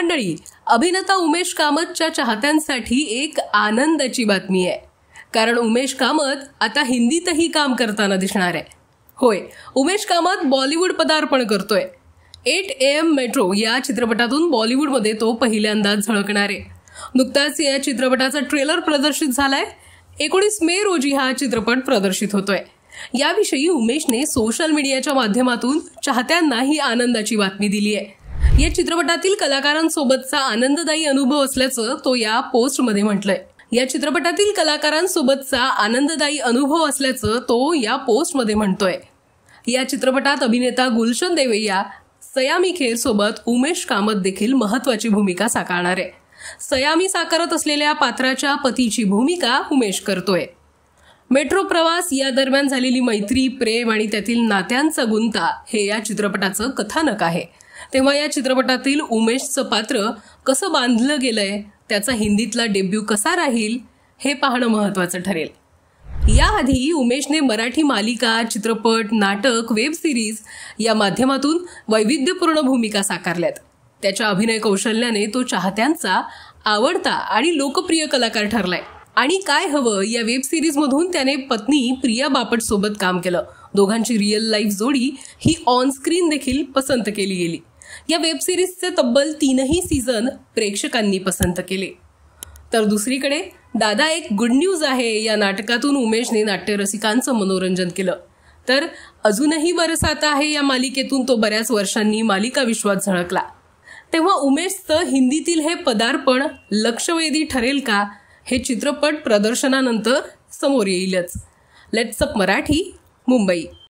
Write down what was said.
मंडळी, अभिनेता उमेश कामतच्या चाहत्यांसाठी एक आनंदाची बातमी आहे. कारण उमेश कामत आता हिंदीतही काम करताना दिसणार आहे. होय, उमेश कामत बॉलिवूड पदार्पण करतोय. 8 AM मेट्रो या चित्रपटातून बॉलिवूडमध्ये तो पहिल्यांदाच झळकणार आहे. नुकताच या चित्रपटाचा ट्रेलर प्रदर्शित झालाय. 19 मे रोजी हा चित्रपट प्रदर्शित होतोय. याविषयी उमेशने सोशल मीडियाच्या माध्यमातून चाहत्यांना ही आनंदाची बातमी दिली आहे. या चित्रपटातील कलाकारांसोबतचा आनंददायी अनुभव असल्याचं तो या पोस्टमध्ये म्हटलंय. या चित्रपटातील कलाकारांसोबतचा आनंददायी अनुभव असल्याचं तो या पोस्टमध्ये म्हणतोय. या चित्रपटात अभिनेता गुलशन देवैया, सयामी खेर सोबत उमेश कामत देखील महत्वाची भूमिका साकारणार आहे. सयामी साकारत असलेल्या पात्राच्या पतीची भूमिका उमेश करतोय. मेट्रो प्रवास या दरम्यान झालेली मैत्री, प्रेम आणि त्यातील नात्यांचा गुंता हे या चित्रपटाचं कथानक आहे. तेव्हा या चित्रपटातील उमेशचं पात्र कसं बांधलं गेलंय, त्याचा हिंदीतला डेब्यू कसा राहील हे पाहणं महत्वाचं ठरेल. याआधी उमेशने मराठी मालिका, चित्रपट, नाटक, वेब सिरीज या माध्यमातून वैविध्यपूर्ण भूमिका साकारल्यात. त्याच्या अभिनय कौशल्याने तो चाहत्यांचा आवडता आणि लोकप्रिय कलाकार ठरलाय. आणि काय हवं या वेब सिरीजमधून त्याने पत्नी प्रिया बापट सोबत काम केलं. दोघांची रिअल लाईफ जोडी ही ऑन स्क्रीन देखील पसंत केली गेली. या वेब सिरीजचे तब्बल 3 सीझन प्रेक्षकांनी पसंत केले. तर दुसरीकडे दादा एक गुड न्यूज आहे या नाटकातून उमेशने नाट्यरसिकांचं मनोरंजन केलं. तर अजूनही बरसात आहे या मालिकेतून तो बऱ्याच वर्षांनी मालिका विश्वात झळकला. तेव्हा उमेशचं हिंदीतील हे पदार्पण लक्षवेधी ठरेल का, हे चित्रपट प्रदर्शनानंतर समोर येईलच. Let's up Marathi, Mumbai.